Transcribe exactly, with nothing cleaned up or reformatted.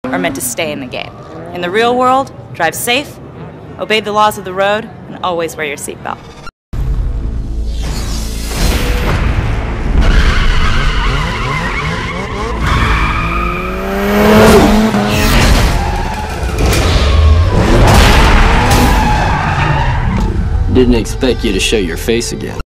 are meant to stay in the game. In the real world, drive safe, obey the laws of the road, and always wear your seatbelt. Didn't expect you to show your face again.